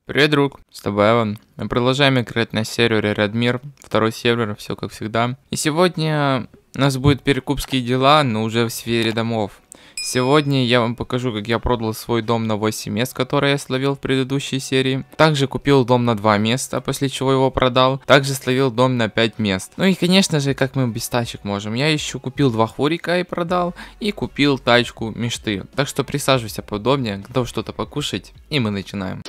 Привет, друг, с тобой Эван. Мы продолжаем играть на сервере Радмир, второй сервер, все как всегда. И сегодня у нас будут перекупские дела, но уже в сфере домов. Сегодня я вам покажу, как я продал свой дом на 8 мест, который я словил в предыдущей серии. Также купил дом на 2 места, после чего его продал. Также словил дом на 5 мест. Ну и конечно же, как мы без тачек можем. Я еще купил 2 хурика и продал. И купил тачку мечты. Так что присаживайся поудобнее, готов что-то покушать. И мы начинаем.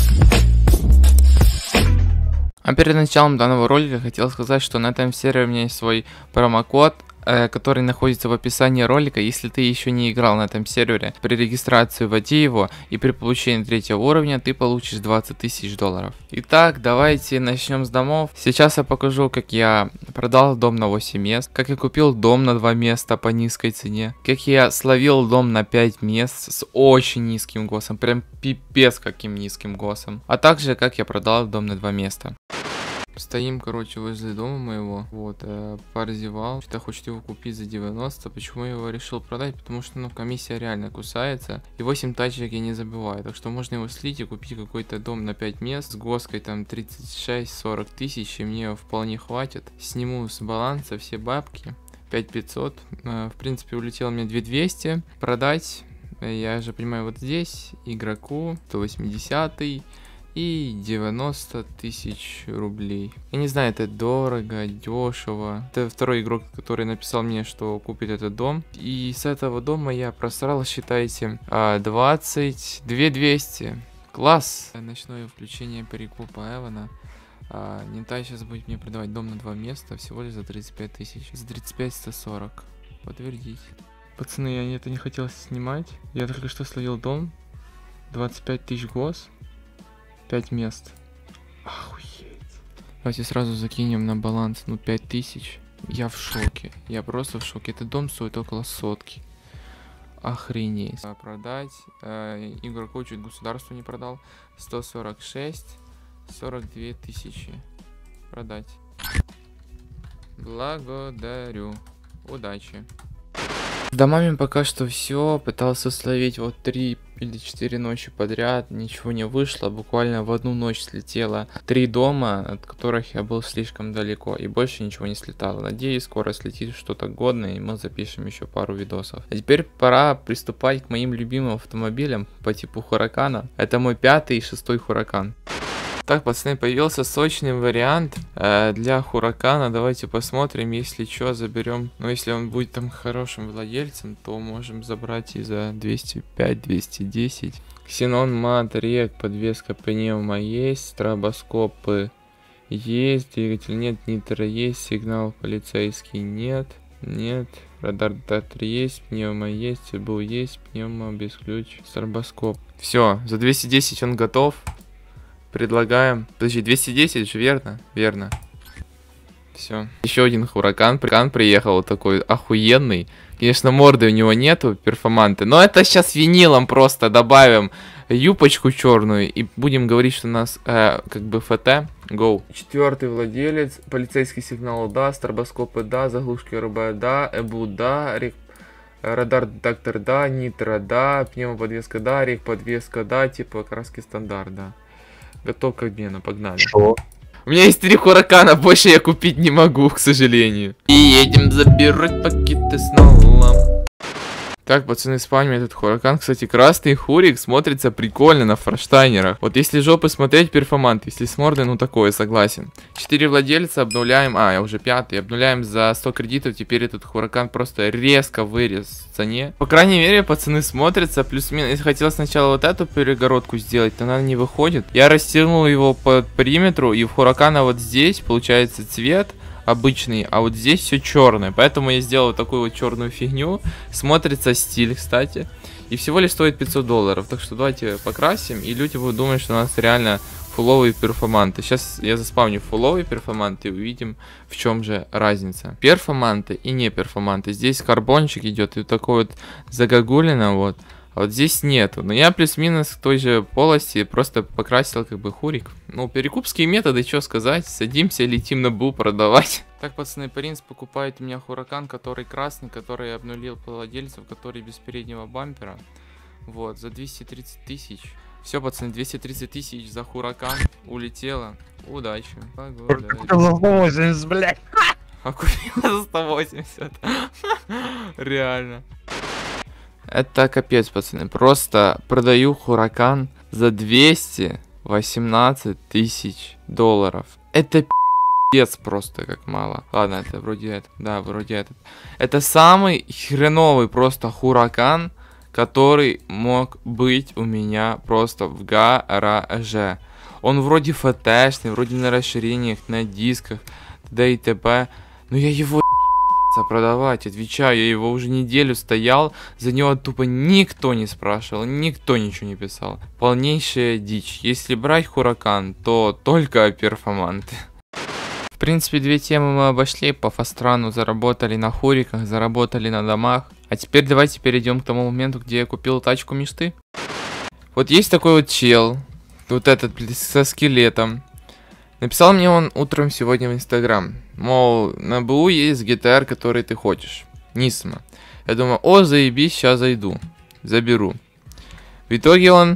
А перед началом данного ролика хотел сказать, что на этом сервере у меня есть свой промокод, который находится в описании ролика. Если ты еще не играл на этом сервере, при регистрации вводи его, и при получении 3 уровня ты получишь 20 тысяч долларов. Итак, давайте начнем с домов. Сейчас я покажу, как я продал дом на 8 мест, как я купил дом на 2 места по низкой цене, как я словил дом на 5 мест с очень низким госом, прям пипец каким низким госом, а также как я продал дом на 2 места. Стоим, короче, возле дома моего. Вот, Парзевал. Что-то хочет его купить за 90. Почему я его решил продать? Потому что, ну, комиссия реально кусается. И 8 тачек я не забиваю. Так что можно его слить и купить какой-то дом на 5 мест. С гоской там 36-40 тысяч. И мне вполне хватит. Сниму с баланса все бабки. 5500. В принципе, улетело мне 2200. Продать. Я же понимаю, вот здесь игроку 180 и 90 тысяч рублей. Я не знаю, это дорого, дешево. Это второй игрок, который написал мне, что купит этот дом. И с этого дома я просрал, считайте, 22 200. Класс! Ночное включение перекупа Эвана. Нинтай сейчас будет мне продавать дом на 2 места всего лишь за 35 тысяч. За 35 140. Подтвердить. Пацаны, я это не хотел снимать. Я только что словил дом. 25 тысяч гос. 5 мест. Охуеть. Давайте сразу закинем на баланс, 5000. Я в шоке. Я просто в шоке. Этот дом стоит около сотки. Охренеть. Продать. Игроку чуть государству не продал. 146. 42 тысячи. Продать. Благодарю. Удачи. С домами пока что все. Пытался словить вот 3 или 4 ночи подряд. Ничего не вышло. Буквально в одну ночь слетело 3 дома, от которых я был слишком далеко. И больше ничего не слетало. Надеюсь, скоро слетит что-то годное, и мы запишем еще пару видосов. А теперь пора приступать к моим любимым автомобилям по типу Хуракана. Это мой 5-й и 6-й Хуракан. Так, пацаны, появился сочный вариант для Хуракана. Давайте посмотрим, если что, заберем. Но если он будет там хорошим владельцем, то можем забрать и за 205-210. Ксенон, мат, рек, подвеска пневма есть, стробоскопы есть, двигатель нет, нитро есть, сигнал полицейский нет, радар детектор есть, пневма есть, был есть, пневма без ключ, стробоскоп. Все, за 210 он готов. Предлагаем. Подожди, 210 же, верно? Верно. Все. Еще один Хуракан. Приехал вот такой охуенный. Конечно, морды у него нету, перформанты. Но это сейчас винилом просто добавим юбочку черную. И будем говорить, что у нас как бы ФТ. Go. 4-й владелец. Полицейский сигнал, да. Стробоскопы, да. Заглушки РБ, да. ЭБУ, да. Радар детектор, да. Нитро, да. Пневмоподвеска, да. Рек подвеска, да. Типа краски стандарт, да. Готов к обмену, погнали. Шо? У меня есть 3 Хуракана, больше я купить не могу, к сожалению. И едем забирать пакеты с налом. Так, пацаны, спамим этот Хуракан. Кстати, красный хурик смотрится прикольно на форштайнерах. Вот если жопы смотреть, перформант. Если с мордой, ну такое, согласен. 4 владельца обнуляем. Я уже 5-й. Обнуляем за 100 кредитов. Теперь этот Хуракан просто резко вырос в цене. По крайней мере, пацаны, смотрятся плюс-минус. Если хотел сначала вот эту перегородку сделать, то она не выходит. Я растянул его по периметру. И в Хуракана вот здесь получается цвет обычный, а вот здесь все черное. Поэтому я сделал такую вот черную фигню. Смотрится стиль, кстати. И всего лишь стоит 500 долларов. Так что давайте покрасим, и люди будут думать, что у нас реально фуловые перформанты. Сейчас я заспавню фуловые перформанты и увидим, в чем же разница. Перформанты и не перформанты. Здесь карбончик идет, и вот такой вот загогулина вот. А вот здесь нету. Но я плюс-минус в той же полости просто покрасил как бы хурик. Ну, перекупские методы, что сказать. Садимся, летим на БУ продавать. Так, пацаны, принц покупает у меня Хуракан, который красный, который обнулил владельцев, который без переднего бампера. Вот, за 230 тысяч. Все, пацаны, 230 тысяч за Huracan улетело. Удачи. За 180, блядь. А купила за 180. Реально. Это капец, пацаны. Просто продаю Huracan за 218 тысяч долларов. Это пиздец просто как мало. Ладно, это вроде это. Да, вроде этот. Это самый хреновый просто Huracan, который мог быть у меня просто в гараже. Он вроде ФТшный, вроде на расширениях, на дисках, т.д. и т.п. Но я его продавать, отвечаю, я его уже неделю стоял, за него тупо никто не спрашивал, никто ничего не писал. Полнейшая дичь. Если брать Huracan, то только перформанты. В принципе, две темы мы обошли. По Фастрану заработали на хуриках, заработали на домах. А теперь давайте перейдем к тому моменту, где я купил тачку мечты. Вот есть такой вот чел, вот этот со скелетом. Написал мне он утром сегодня в Инстаграм. Мол, на БУ есть GTR, который ты хочешь. Нисма. Я думаю, о, заебись, сейчас зайду. Заберу. В итоге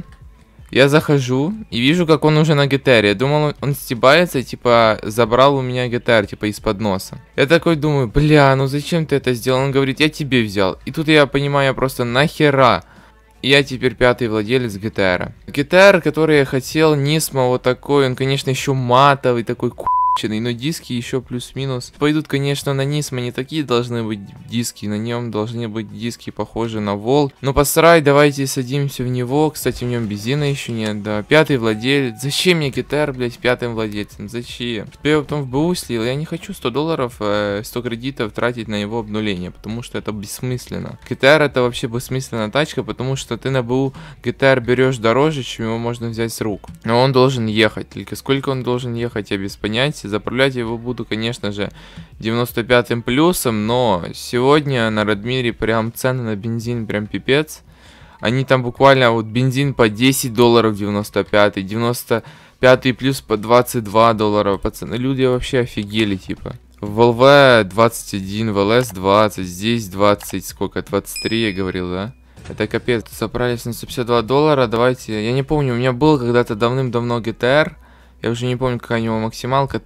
я захожу и вижу, как он уже на GTR. Я думал, он стебается, типа, забрал у меня GTR, типа, из-под носа. Я такой думаю, бля, ну зачем ты это сделал? Он говорит, я тебе взял. И тут я понимаю, просто нахера. И я теперь пятый владелец GTR. GTR, который я хотел, Нисма вот такой, он, конечно, еще матовый, такой но диски еще плюс-минус пойдут, конечно, на Нисма, не такие должны быть диски, на нем должны быть диски похожие на Волк. Но посрать, давайте садимся в него. Кстати, в нем бензина еще нет, да. Пятый владелец. Зачем мне GTR, блять, пятым владельцем? Зачем? Что я потом в БУ слил? Я не хочу 100 долларов, 100 кредитов тратить на его обнуление, потому что это бессмысленно. GTR это вообще бессмысленная тачка, потому что ты на БУ GTR берешь дороже, чем его можно взять с рук. Но он должен ехать. Только сколько он должен ехать, я без понятия. Заправлять я его буду, конечно же, 95-м плюсом, но сегодня на Радмире прям цены на бензин прям пипец. Они там буквально вот бензин по 10 долларов 95-й, 95-й плюс по 22 доллара, пацаны. Люди вообще офигели, типа. В ЛВ 21, в ЛС 20, здесь 20, сколько, 23 я говорил, да? Это капец. Собрались на 152 доллара, давайте, я не помню, у меня был когда-то давным-давно GTR. Я уже не помню, какая у него максималка.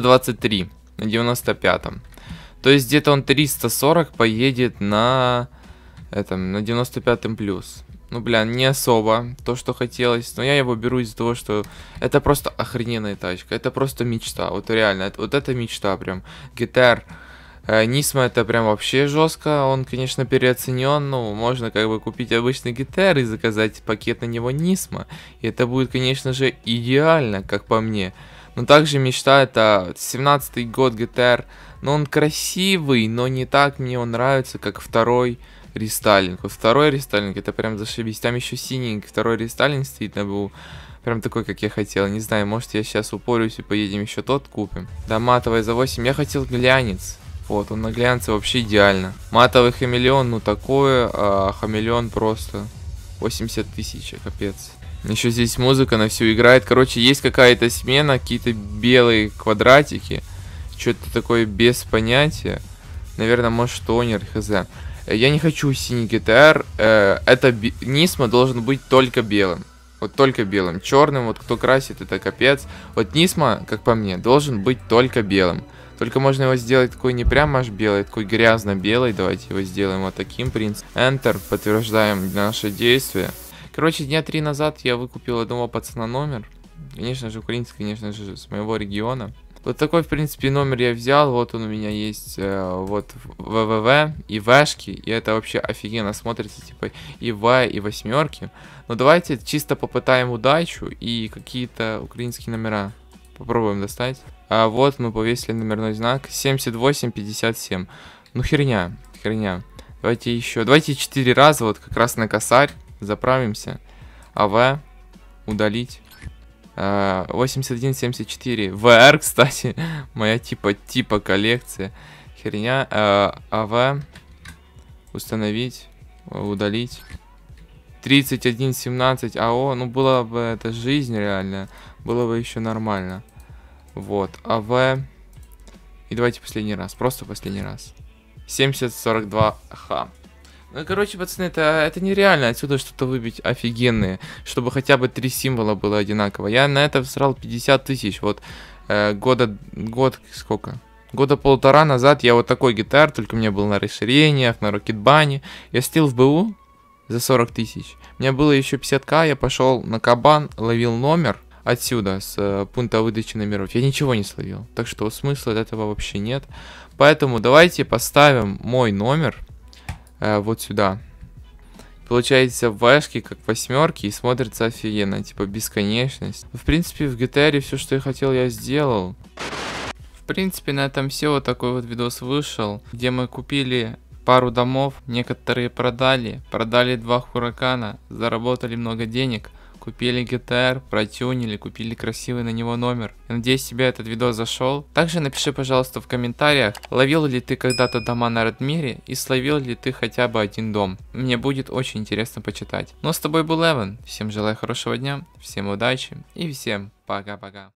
323 на 95-м. То есть где-то он 340 поедет на этом, на 95-м плюс. Ну, бля, не особо то, что хотелось. Но я его беру из-за того, что это просто охрененная тачка. Это просто мечта. Вот реально, вот это мечта прям. GTR. Нисма это прям вообще жестко. Он, конечно, переоценен. Ну, можно как бы купить обычный GTR и заказать пакет на него Нисма. И это будет, конечно же, идеально, как по мне. Но также мечта это 17-й год GTR. Но он красивый, но не так мне он нравится, как второй рестайлинг. Вот второй рестайлинг это прям зашибись. Там еще синенький второй рестайлинг стоит на БУ. Прям такой, как я хотел. Не знаю, может я сейчас упорюсь и поедем еще тот купим. Да, матовый за 8. Я хотел глянец. Вот, он на глянце вообще идеально. Матовый хамелеон, ну такое, а хамелеон просто 80 тысяч, капец. Еще здесь музыка на всю играет. Короче, есть какая-то смена, какие-то белые квадратики. Что-то такое без понятия. Наверное, может, тонер, хз. Я не хочу синий GTR. Это Нисма должен быть только белым. Вот только белым. Черным, вот кто красит, это капец. Вот Нисма, как по мне, должен быть только белым. Только можно его сделать такой не прям аж белый, такой грязно-белый. Давайте его сделаем вот таким принципом. Enter, подтверждаем наше действие. Короче, дня 3 назад я выкупил одного пацана номер. Конечно же, украинский, конечно же, с моего региона. Вот такой, в принципе, номер я взял. Вот он у меня есть, вот ВВВ и Вшки. И это вообще офигенно смотрится, типа и В, и восьмерки. Но давайте чисто попытаем удачу и какие-то украинские номера попробуем достать. А вот мы повесили номерной знак 7857. Ну херня. Давайте еще. Давайте 4 раза вот как раз на косарь заправимся. АВ. Удалить. 8174. ВР, кстати. Моя типа коллекция. Херня. АВ. Установить. Удалить. 3117 АО. Ну была бы это жизнь реально. Было бы еще нормально. Вот, АВ. И давайте последний раз. Просто последний раз. 7042Х. Ну, короче, пацаны, это нереально отсюда что-то выбить офигенное, чтобы хотя бы 3 символа было одинаково. Я на это всрал 50 тысяч, вот год сколько? Года полтора назад я вот такой гитар, только у меня был на расширениях, на Рокетбане. Я слил в БУ за 40 тысяч. У меня было еще 50к, я пошел на кабан, ловил номер отсюда, с пункта выдачи номеров. Я ничего не словил, так что смысла от этого вообще нет. Поэтому давайте поставим мой номер вот сюда. Получается в вэшке как восьмерки и смотрится офигенно, типа бесконечность. В принципе в гитаре все, что я хотел, я сделал. В принципе на этом все, вот такой вот видос вышел, где мы купили пару домов, некоторые продали 2 хуракана, заработали много денег. Купили GTR, протюнили, купили красивый на него номер. Я надеюсь, тебе этот видос зашел. Также напиши, пожалуйста, в комментариях, ловил ли ты когда-то дома на Радмире и словил ли ты хотя бы один дом. Мне будет очень интересно почитать. Ну а с тобой был Эван. Всем желаю хорошего дня, всем удачи и всем пока-пока.